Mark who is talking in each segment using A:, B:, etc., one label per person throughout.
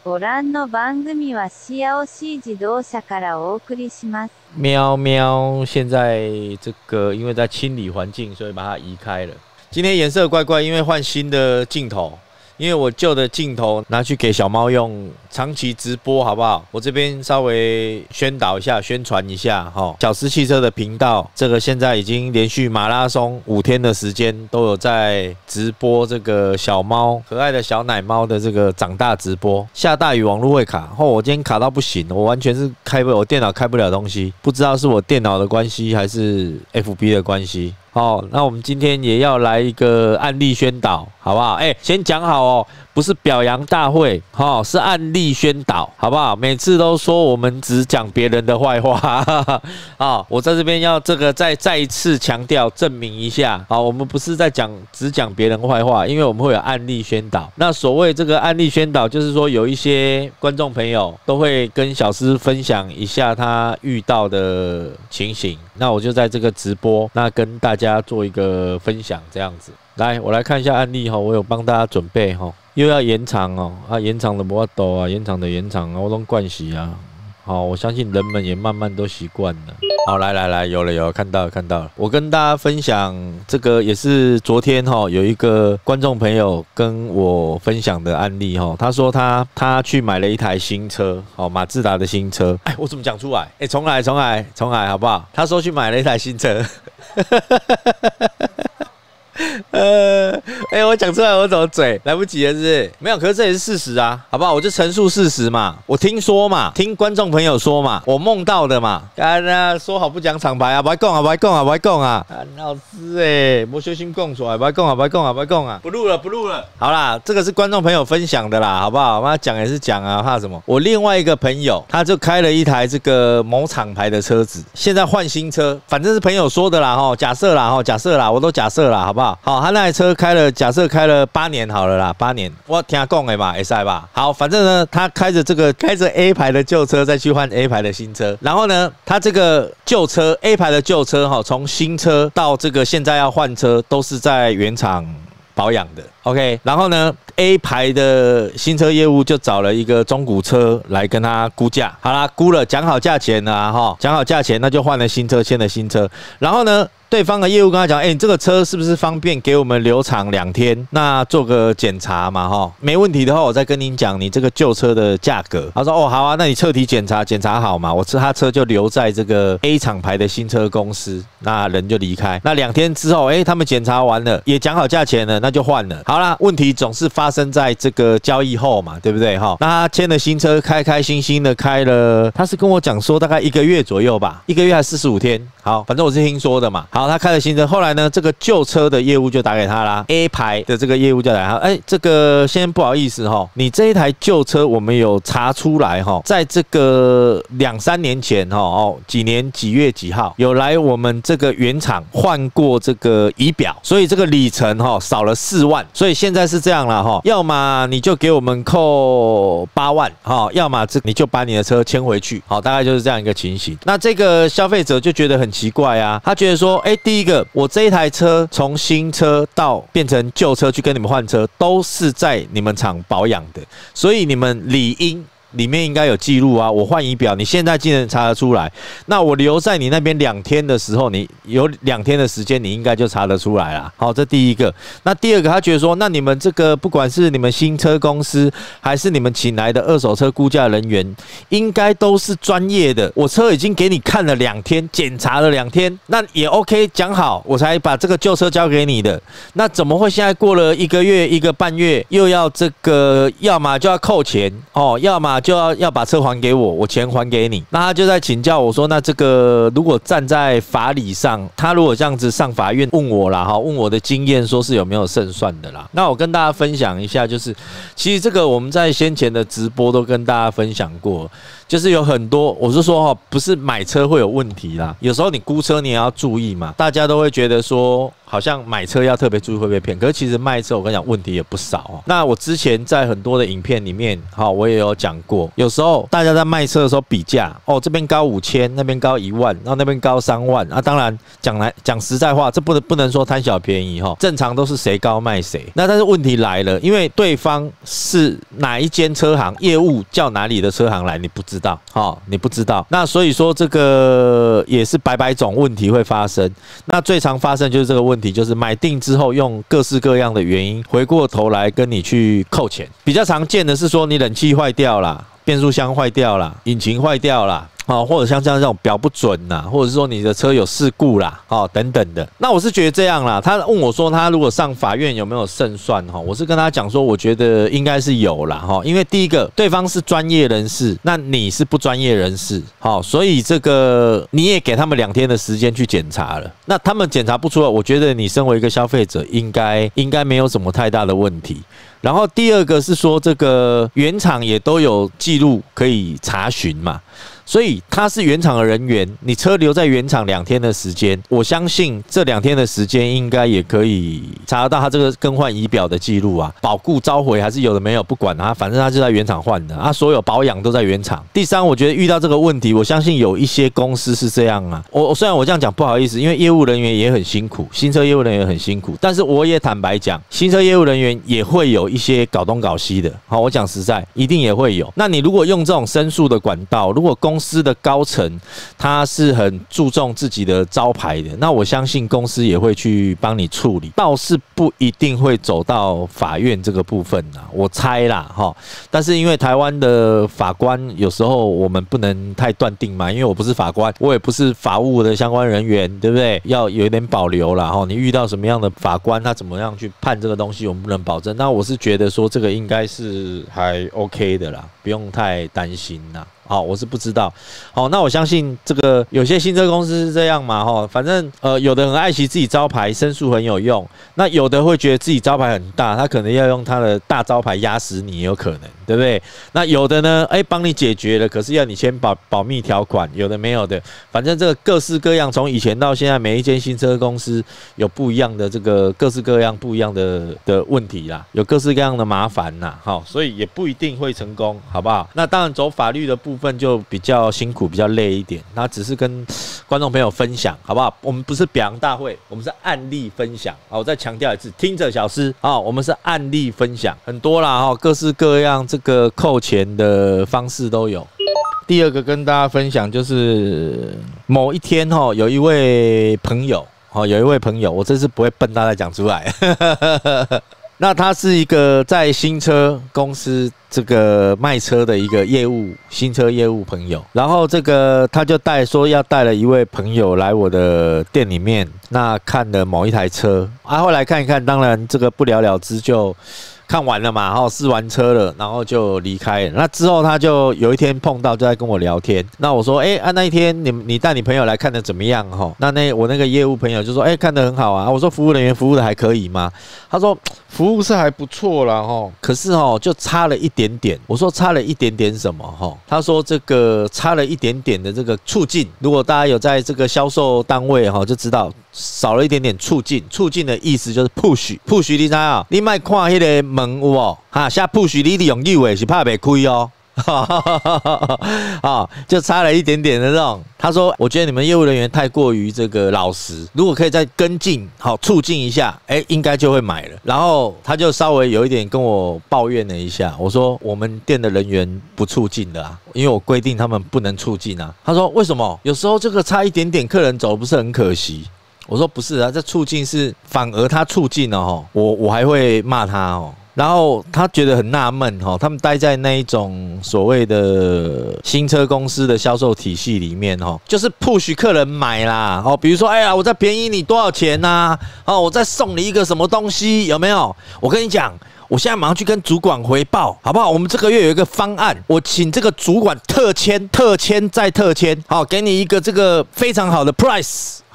A: ご覧の番組はシアオシ自動車からお送りします。
B: 喵喵，现在这个因为在清理环境，所以把它移开了。今天颜色怪怪，因为换新的镜头。因为我旧的镜头拿去给小猫用，长期直播好不好？我这边稍微宣导一下、宣传一下哈。小狮汽车的频道，这个现在已经连续马拉松5天的时间，都有在直播这个小猫、可爱的小奶猫的这个长大直播。下大雨网络会卡，我今天卡到不行，我完全是我电脑开不了东西，不知道是我电脑的关系还是 FB 的关系。好，那我们今天也要来一个案例宣导，好不好？先讲好哦，不是表扬大会，是案例宣导，好不好？每次都说我们只讲别人的坏话，我在这边要这个再一次强调证明一下，我们不是在只讲别人坏话，因为我们会有案例宣导。那所谓这个案例宣导，就是说有一些观众朋友都会跟小狮分享一下他遇到的情形，那我就在这个直播，那跟大家做一个分享，这样子。来，我来看一下案例哈，我有帮大家准备哈，又要延长哦，延长的不要抖啊，延长的延长啊，我都惯习啊。好，我相信人们也慢慢都习惯了。好，来，有了，看到了。我跟大家分享这个也是昨天有一个观众朋友跟我分享的案例哈，他说他去买了一台新车，马自达的新车。我怎么讲出来？重来好不好？他说去买了一台新车。我讲出来我怎么嘴？来不及了是不是？没有，可是这也是事实啊，好不好？我就陈述事实嘛，我听说嘛，听观众朋友说嘛，我梦到的嘛。说好不讲厂牌啊，不要讲啊！老师没小心讲出来，不要讲啊！不录了。好啦，这个是观众朋友分享的啦，好不好？妈讲也是讲啊，怕什么？我另外一个朋友，他就开了一台这个某厂牌的车子，现在换新车，反正是朋友说的啦，假设啦，我都假设啦，好不好？好，他那台车假设开了8年好了啦，8年，我听他讲的吧，会使吧？好，反正呢，他开着 A 牌的旧车再去换 A 牌的新车，然后呢，他这个旧车 A 牌的旧车从新车到这个现在要换车，都是在原厂保养的。OK， 然后呢 ，A 牌的新车业务就找了一个中古车来跟他估价，好啦，估了，讲好价钱啦，讲好价钱，那就换了新车，签了新车，然后呢，对方的业务跟他讲，你这个车是不是方便给我们留厂2天，那做个检查嘛，没问题的话，我再跟您讲你这个旧车的价格。他说，好啊，那你彻底检查好嘛，他车就留在这个 A 厂牌的新车公司，那人就离开。那2天之后，他们检查完了，也讲好价钱了，那就换了。好啦，问题总是发生在这个交易后嘛，对不对？那他签了新车，开心的开了，他是跟我讲说大概1个月左右吧，1个月还是45天。好，反正我是听说的嘛。好，他开了新车，后来呢，这个旧车的业务就打给他啦 ，A 牌的这个业务就打给他，这个先不好意思你这一台旧车我们有查出来在这个2、3年前几年几月几号有来我们这个原厂换过这个仪表，所以这个里程少了4万，所以现在是这样啦要么你就给我们扣8万要么你就把你的车迁回去，大概就是这样一个情形。那这个消费者就觉得很奇怪啊，他觉得说，第一个，我这一台车从新车到变成旧车去跟你们换车，都是在你们厂保养的，所以你们理应里面应该有记录啊，我换仪表，你现在竟然查得出来，那我留在你那边2天的时候，你有2天的时间，你应该就查得出来啦。好，这第一个。那第二个，他觉得说，那你们这个不管是你们新车公司，还是你们请来的二手车估价人员，应该都是专业的。我车已经给你看了2天，检查了2天，那也 OK， 讲好，我才把这个旧车交给你的。那怎么会现在过了1个月、1个半月，又要这个，要么就要扣钱要么就要把车还给我，我钱还给你。那他就在请教我说，那这个如果站在法理上，他如果这样子上法院问我啦，问我的经验，说是有没有胜算的啦。那我跟大家分享一下，就是其实这个我们在先前的直播都跟大家分享过， 就是有很多，我是说哈，不是买车会有问题啦，有时候你估车你也要注意嘛。大家都会觉得说，好像买车要特别注意会被骗，可是其实卖车我跟你讲问题也不少哦。那我之前在很多的影片里面，我也有讲过，有时候大家在卖车的时候比价，这边高5000，那边高1万，然后那边高3万啊。当然讲实在话，这不能说贪小便宜哈，正常都是谁高卖谁。那但是问题来了，因为对方是哪一间车行业务叫哪里的车行来，你不知道，你不知道。那所以说这个也是百种问题会发生。那最常发生就是这个问题，就是买定之后用各式各样的原因回过头来跟你去扣钱。比较常见的是说你冷气坏掉啦，变速箱坏掉啦，引擎坏掉啦，或者像这种表不准啦，或者是说你的车有事故啦，等等的。那我是觉得这样啦。他问我说，他如果上法院有没有胜算？我是跟他讲说，我觉得应该是有啦。因为第一个，对方是专业人士，那你是不专业人士，所以这个你也给他们2天的时间去检查了。那他们检查不出来，我觉得你身为一个消费者，应该没有什么太大的问题。然后第二个是说，这个原厂也都有记录可以查询嘛。所以他是原厂的人员，你车留在原厂2天的时间，我相信这2天的时间应该也可以查得到他这个更换仪表的记录啊，保固召回还是有的没有，不管他，反正他就在原厂换的，所有保养都在原厂。第三，我觉得遇到这个问题，我相信有一些公司是这样啊。虽然我这样讲不好意思，因为业务人员也很辛苦，新车业务人员很辛苦，但是我也坦白讲，新车业务人员也会有一些搞东搞西的。我讲实在，一定也会有。那你如果用这种申诉的管道，如果公司的高层他是很注重自己的招牌的，那我相信公司也会去帮你处理，倒是不一定会走到法院这个部分啦，我猜啦但是因为台湾的法官有时候我们不能太断定嘛，因为我不是法官，我也不是法务的相关人员，对不对？要有一点保留啦你遇到什么样的法官，他怎么样去判这个东西，我们不能保证。那我是觉得说这个应该是还 OK 的啦，不用太担心啦。我是不知道。那我相信这个有些新车公司是这样嘛，反正有的很爱惜自己招牌，申诉很有用。那有的会觉得自己招牌很大，他可能要用他的大招牌压死你，也有可能，对不对？那有的呢，帮你解决了，可是要你签保密条款，有的没有的，反正这个各式各样，从以前到现在，每一间新车公司有不一样的这个各式各样不一样的问题啦，有各式各样的麻烦啦，所以也不一定会成功，好不好？那当然走法律的部分就比较辛苦，比较累一点。那只是跟观众朋友分享，好不好？我们不是表扬大会，我们是案例分享。我再强调一次，听着小师我们是案例分享，很多啦各式各样这个扣钱的方式都有。第二个跟大家分享就是某一天有一位朋友，我这次不会笨大家讲出来。那他是一个在新车公司这个卖车的一个新车业务朋友，然后这个他就要带了一位朋友来我的店里面，那看了某一台车后来看一看，当然这个不了了之，就看完了嘛，试完车了，然后就离开了。那之后他就有一天碰到，就在跟我聊天。那我说，那一天你带你朋友来看的怎么样？我那个业务朋友就说，看得很好啊。我说服务人员服务的还可以吗？他说服务是还不错啦可是就差了一点点。我说差了一点点什么？他说这个差了一点点的这个促进。如果大家有在这个销售单位就知道少了一点点促进。促进的意思就是 push， 你知道你别看那个门有无写 push， 你用右的是怕不开就差了一点点的这种。他说我觉得你们业务人员太过于这个老实，如果可以再跟进促进一下，应该就会买了。然后他就稍微有一点跟我抱怨了一下，我说我们店的人员不促进的因为我规定他们不能促进他说为什么？有时候这个差一点点客人走不是很可惜？我说不是这促进是反而他促进了我还会骂他然后他觉得很纳闷他们待在那一种所谓的新车公司的销售体系里面就是 push 客人买啦比如说我再便宜你多少钱啊我再送你一个什么东西，有没有？我跟你讲，我现在马上去跟主管回报，好不好？我们这个月有一个方案，我请这个主管特签再特签，给你一个这个非常好的 price。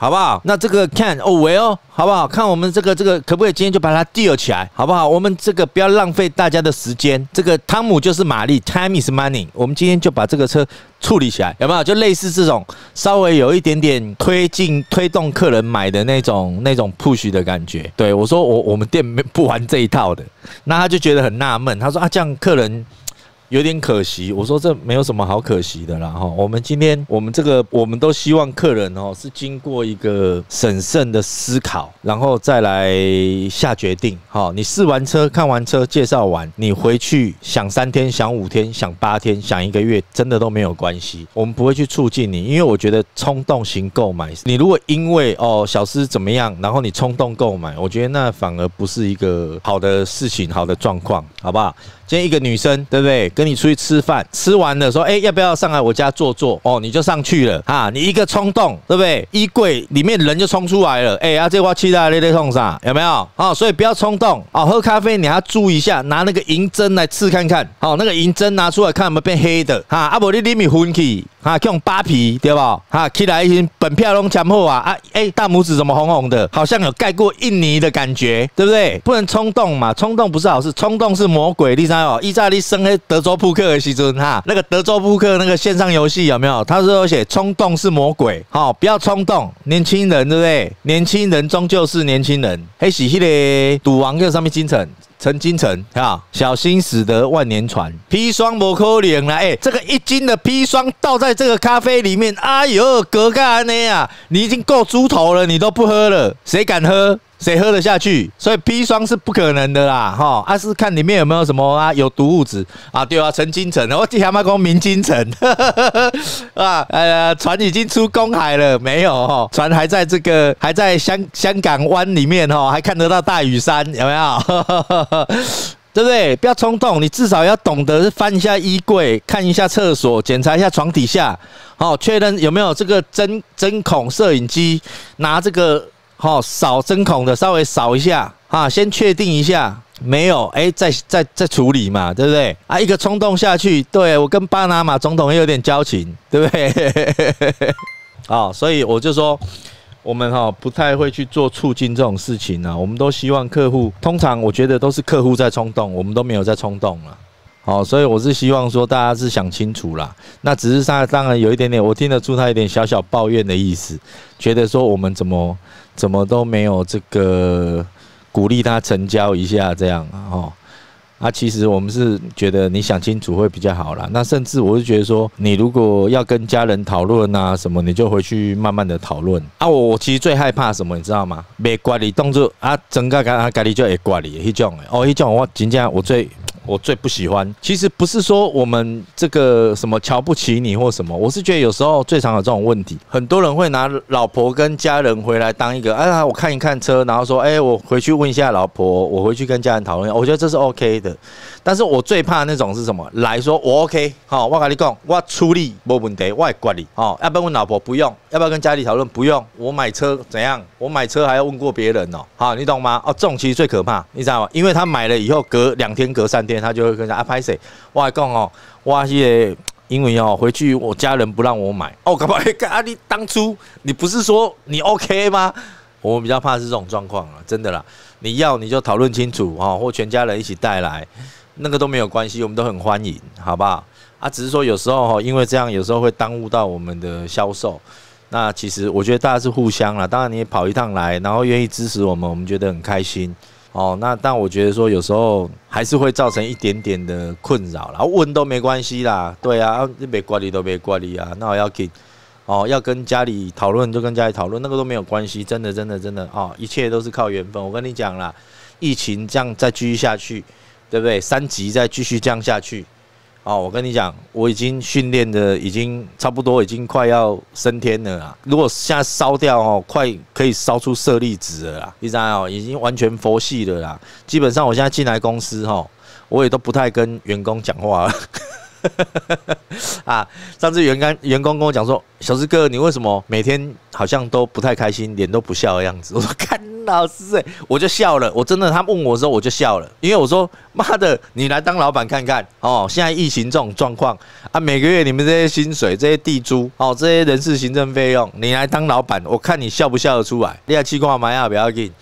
B: 好不好？那这个看喂哦，好不好？看我们这个可不可以今天就把它 deal 起来，好不好？我们这个不要浪费大家的时间。这个汤姆就是马力 ，time is money。我们今天就把这个车处理起来，有没有？就类似这种稍微有一点点推动客人买的那种 push 的感觉。对我说我们店不玩这一套的，那他就觉得很纳闷，他说啊，这样客人有点可惜。我说这没有什么好可惜的啦哈。我们今天我们都希望客人是经过一个审慎的思考，然后再来下决定。好，你试完车、看完车、介绍完，你回去想3天、想5天、想8天、想1个月，真的都没有关系。我们不会去促进你，因为我觉得冲动型购买，你如果因为小司怎么样，然后你冲动购买，我觉得那反而不是一个好的事情、好的状况，好不好？今天一个女生，对不对？跟你出去吃饭，吃完了说，要不要上来我家坐坐？你就上去了啊！你一个冲动，对不对？衣柜里面人就冲出来了，这我期待你在冲啥？有没有？所以不要冲动喝咖啡你还要注意一下，拿那个银针来刺看看，那个银针拿出来看有没有变黑的不然你里面混去用扒皮，对吧？起来本票都签好啊！大拇指怎么红红的？好像有盖过印泥的感觉，对不对？不能冲动嘛，冲动不是好事，冲动是魔鬼。第三意大利生黑德州扑克的时阵那个德州扑克那个线上游戏有没有？他是有写冲动是魔鬼，不要冲动，年轻人对不对？年轻人终究是年轻人。是那个赌王叫上面陈金城小心驶得万年船，砒霜不可能啦！这个1斤的砒霜倒在这个咖啡里面，哎呦，隔干呢啊！你已经够猪头了，你都不喝了，谁敢喝？谁喝得下去？所以砒霜是不可能的啦，是看里面有没有什么有毒物质啊？对啊，陈金城，我记他妈讲明金城船已经出公海了没有？船还在香港湾里面还看得到大屿山，有没有？对不对？不要冲动，你至少要懂得翻一下衣柜，看一下厕所，检查一下床底下，确认有没有这个针孔摄影机，拿这个。扫针孔的稍微扫一下先确定一下没有，再处理嘛，对不对？一个冲动下去，对我跟巴拿马总统也有点交情，对不对？所以我就说，我们不太会去做促进这种事情我们都希望客户，通常我觉得都是客户在冲动，我们都没有在冲动了。所以我是希望说大家是想清楚啦。那只是他当然有一点点，我听得出他有点小小抱怨的意思，觉得说我们怎么都没有这个鼓励他成交一下这样其实我们是觉得你想清楚会比较好啦。那甚至我是觉得说，你如果要跟家人讨论什么，你就回去慢慢的讨论我其实最害怕什么，你知道吗？没管理动作整个家里就会管理那种那种我真正我最不喜欢。其实不是说我们这个什么瞧不起你或什么，我是觉得有时候最常有这种问题，很多人会拿老婆跟家人回来当一个我看一看车，然后说我回去问一下老婆，我回去跟家人讨论，我觉得这是 OK 的。但是我最怕那种是什么？来说我 OK 我跟你讲，我处理没问题，我会管你要不要问老婆？不用。要不要跟家里讨论？不用。我买车怎样？我买车还要问过别人你懂吗？这种其实最可怕，你知道吗？因为他买了以后隔2天、隔3天，他就会跟他拍谁？我还讲我因为回去我家人不让我买干嘛？你当初你不是说你 OK 吗？我们比较怕是这种状况真的啦。你要你就讨论清楚或全家人一起带来，那个都没有关系，我们都很欢迎，好不好？只是说有时候因为这样，有时候会耽误到我们的销售。那其实我觉得大家是互相啦，当然你也跑一趟来，然后愿意支持我们，我们觉得很开心那但我觉得说有时候还是会造成一点点的困扰啦，问都没关系啦，对啊，你没管理都没管理那我要给要跟家里讨论就跟家里讨论，那个都没有关系，真的一切都是靠缘分。我跟你讲啦，疫情这样再继续下去，对不对？3级再继续这样下去我跟你讲，我已经训练的已经差不多，已经快要升天了啦。如果现在烧掉快可以烧出舍利子了啦，你知道已经完全佛系了啦。基本上我现在进来公司我也都不太跟员工讲话了。 啊，上次员工跟我讲说，小志哥，你为什么每天好像都不太开心，脸都不笑的样子？我说看老师我就笑了，我真的，他问我的时候我就笑了，因为我说妈的，你来当老板看看哦，现在疫情这种状况啊，每个月你们这些薪水、这些地租哦、这些人事行政费用，你来当老板，我看你笑不笑得出来？你要气挂买啊，不要紧。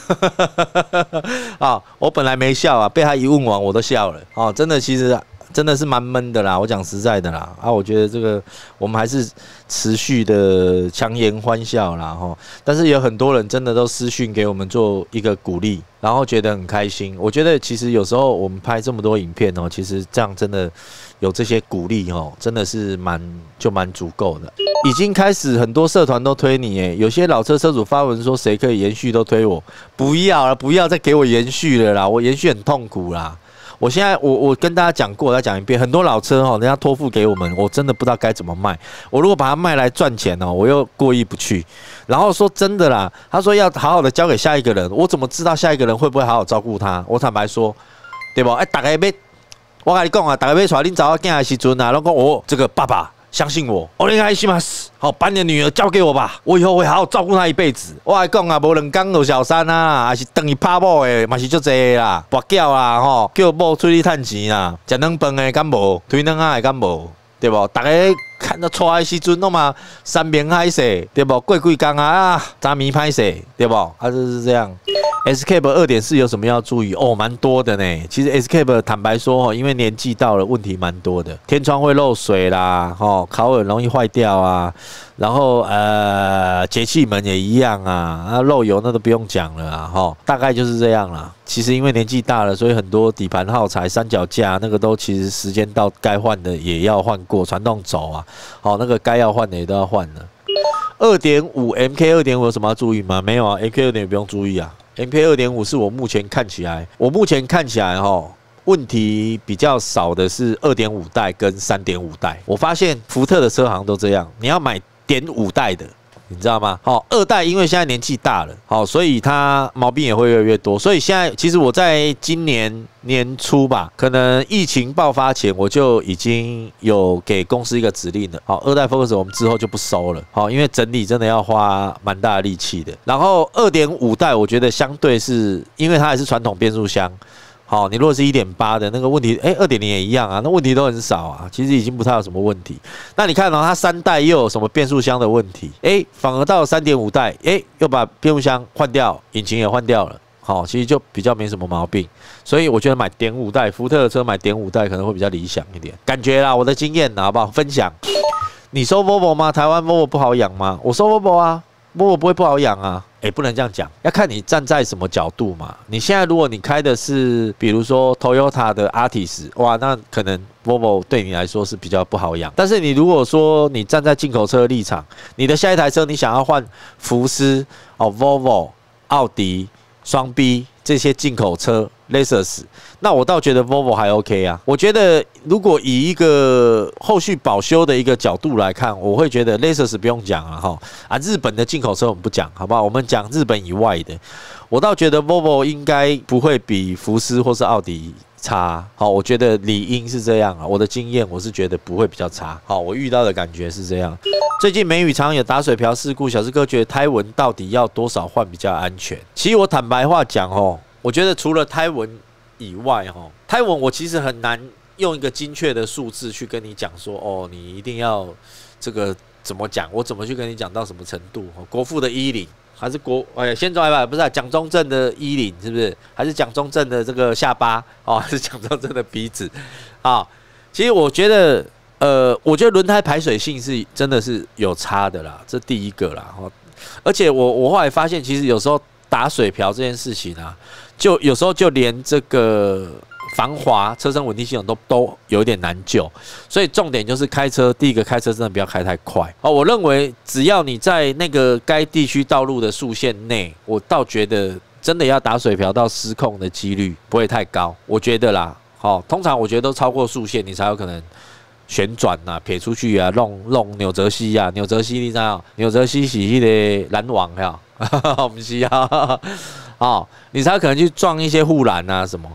B: 啊，我本来没笑啊，被他一问完我都笑了哦，真的，其实真的是蛮闷的啦，我讲实在的啦啊，我觉得这个我们还是持续的强颜欢笑啦哈，但是有很多人真的都私讯给我们做一个鼓励，然后觉得很开心。我觉得其实有时候我们拍这么多影片哦，其实这样真的有这些鼓励哦，真的是蛮足够的。已经开始很多社团都推你耶，有些老车车主发文说谁可以延续都推我，不要了，不要再给我延续了啦，我延续很痛苦啦。我现在我跟大家讲过，再讲一遍，很多老车人家托付给我们，我真的不知道该怎么卖。我如果把它卖来赚钱我又过意不去。然后说真的啦，他说要好好的交给下一个人，我怎么知道下一个人会不会好好照顾他？我坦白说，对不？大家要，我跟你讲啊，大家要带恁查某囝的时阵啊，拢讲这个爸爸。相信我，お願いします。好，把你的女儿交给我吧，我以后会好好照顾她一辈子。我来讲啊，无2天就小三啊，还是等伊拍某的，嘛是足济啦，跋筊啦吼，叫某出去趁钱啦，食2饭的敢无，推2仔的敢无，对不？大家看到出来的时阵，拢嘛山明海誓，对不？过几天啊，早眠歹势，对不？就是这样。Escape 2.4有什么要注意？哦，蛮多的呢。其实 Escape 坦白说因为年纪到了，问题蛮多的。天窗会漏水啦，烤耳容易坏掉啊。然后节气门也一样啊，漏油那都不用讲了啊，大概就是这样啦。其实因为年纪大了，所以很多底盘耗材、三脚架那个都其实时间到该换的也要换过，传动轴啊，那个该要换的也都要换了。2.5 MK 2.5有什么要注意吗？没有啊 ，MK 2.5不用注意啊。MK 2.5是我目前看起来问题比较少的是2.5代跟3.5代。我发现福特的车行都这样，你要买0.5代的。你知道吗？2代因为现在年纪大了，所以它毛病也会越来越多。所以现在其实我在今年年初吧，可能疫情爆发前，我就已经有给公司一个指令了。2代 Focus 我们之后就不收了，因为整理真的要花蛮大的力气的。然后2.5代，我觉得相对是因为它还是传统变速箱。好，你如果是1.8的那个问题，2.0也一样啊，那问题都很少啊，其实已经不太有什么问题。那你看它3代又有什么变速箱的问题？反而到了3.5代，又把变速箱换掉，引擎也换掉了。好，其实就比较没什么毛病。所以我觉得买0.5代，福特的车买0.5代可能会比较理想一点，感觉啦，我的经验好不好？分享。你收 Volvo 吗？台湾 Volvo 不好养吗？我收 Volvo 啊。Volvo 不会不好养啊，不能这样讲，要看你站在什么角度嘛。你现在如果你开的是，比如说 Toyota 的 Altis， 哇，那可能 Volvo 对你来说是比较不好养。但是你如果说你站在进口车的立场，你的下一台车你想要换福斯、Volvo、奥迪、双 B 这些进口车 Lexus， 那我倒觉得 Volvo 还 OK 啊。我觉得如果以一个后续保修的一个角度来看，我会觉得 Lexus 不用讲了日本的进口车我们不讲，好不好？我们讲日本以外的。我倒觉得 Volvo 应该不会比福斯或是奥迪差。我觉得理应是这样啊。我的经验我是觉得不会比较差。我遇到的感觉是这样。最近梅雨常有打水瓢事故，小志哥觉得胎纹到底要多少换比较安全？其实我坦白话讲我觉得除了胎纹以外胎纹我其实很难用一个精确的数字去跟你讲说你一定要这个怎么讲，我怎么去跟你讲到什么程度？国父的10还是先中不是蒋中正的10是不是？还是蒋中正的这个下巴还是蒋中正的鼻子其实我觉得轮胎排水性是真的是有差的啦，这第一个啦而且我后来发现，其实有时候打水瓢这件事情啊，就有时候就连这个防滑、车身稳定系统都有点难救，所以重点就是开车，第一个开车真的不要开太快我认为只要你在那个该地区道路的速限内，我倒觉得真的要打水瓢到失控的几率不会太高，我觉得啦通常我觉得都超过速限，你才有可能旋转啊、撇出去啊、弄纽泽西啊，纽泽西你知道？纽泽西是那个拦网不是你才有可能去撞一些护栏啊什么。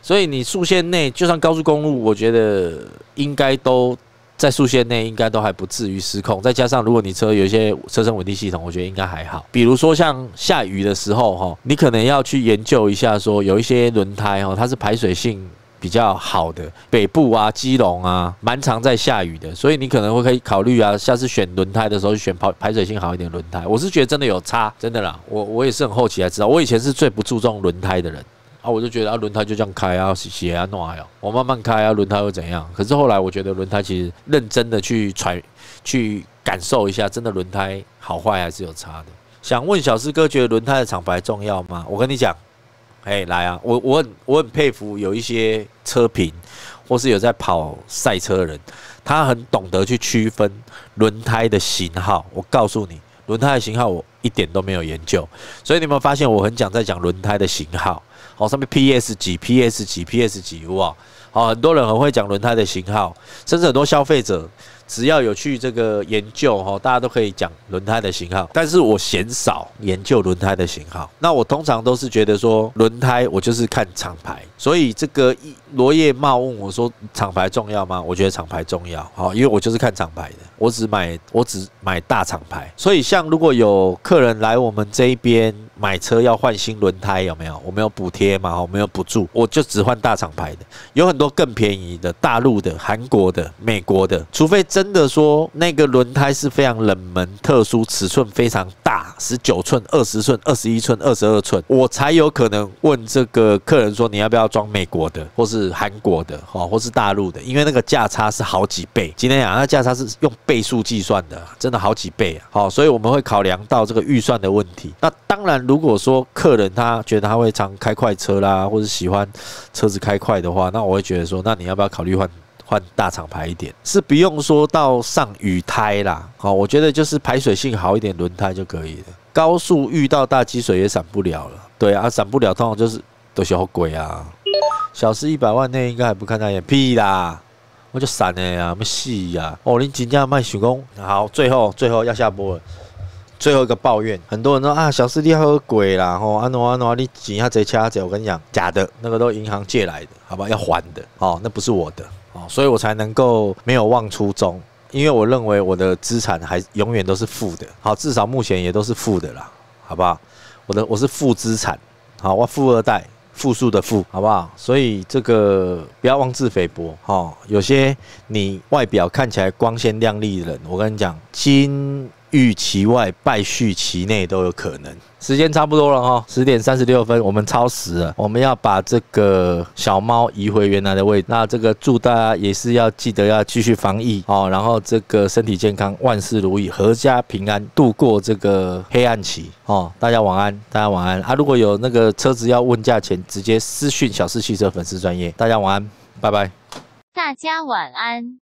B: 所以你速限内，就算高速公路，我觉得应该都在速限内，应该都还不至于失控。再加上如果你车有一些车身稳定系统，我觉得应该还好。比如说像下雨的时候你可能要去研究一下，说有一些轮胎它是排水性比较好的，北部啊、基隆啊，蛮常在下雨的，所以你可能会可以考虑啊，下次选轮胎的时候选排水性好一点的轮胎。我是觉得真的有差，真的啦。我也是很后期才知道，我以前是最不注重轮胎的人啊，我就觉得啊，轮胎就这样开啊，写啊弄啊，我慢慢开啊，轮胎会怎样？可是后来我觉得轮胎其实认真的去感受一下，真的轮胎好坏还是有差的。想问小师哥，觉得轮胎的厂牌重要吗？我跟你讲。来啊！我很佩服有一些车评，或是有在跑赛车的人，他很懂得去区分轮胎的型号。我告诉你，轮胎的型号我一点都没有研究，所以你有没有发现我很在讲轮胎的型号？上面 PS 几、PS 几、PS 几，哇！很多人很会讲轮胎的型号，甚至很多消费者。只要有去这个研究大家都可以讲轮胎的型号，但是我鲜少研究轮胎的型号。那我通常都是觉得说轮胎我就是看厂牌，所以这个罗叶茂问我说厂牌重要吗？我觉得厂牌重要，因为我就是看厂牌的，我只买大厂牌。所以像如果有客人来我们这一边买车要换新轮胎，有没有？我们有补贴嘛？我们有补助，我就只换大厂牌的。有很多更便宜的，大陆的、韩国的、美国的，除非真的说那个轮胎是非常冷门、特殊、尺寸非常大，19寸、20寸、21寸、22寸，我才有可能问这个客人说你要不要装美国的，或是韩国的，或是大陆的，因为那个价差是好几倍。今天讲那价差是用倍数计算的，真的好几倍啊！所以我们会考量到这个预算的问题。那当然，如果说客人他觉得他会常开快车啦，或者喜欢车子开快的话，那我会觉得说，那你要不要考虑换大厂牌一点？是不用说到上雨胎啦，我觉得就是排水性好一点轮胎就可以了。高速遇到大积水也闪不了了，对啊，闪不了，通常都是好贵啊。小时100万内应该还不看他眼屁啦，我就闪了呀，没戏呀！你真正卖想讲好，最后要下播了。最后一个抱怨，很多人说啊，小师弟喝鬼啦，安怎你钱遐济，车济，我跟你讲，假的，那个都银行借来的，好吧，要还的，那不是我的，所以我才能够没有忘初衷，因为我认为我的资产还永远都是负的，好，至少目前也都是负的啦，好不好？我是负资产，好，我富二代。复数的复，好不好？所以这个不要妄自菲薄，有些你外表看起来光鲜亮丽的人，我跟你讲，金玉其外，败絮其内都有可能。时间差不多了10点36分，我们超时了，我们要把这个小猫移回原来的位置。那这个祝大家也是要记得要继续防疫然后这个身体健康，万事如意，阖家平安，度过这个黑暗期大家晚安，大家晚安啊！如果有那个车子要问价钱，直接私讯小四汽车粉丝专页。大家晚安，拜拜。
A: 大家晚安。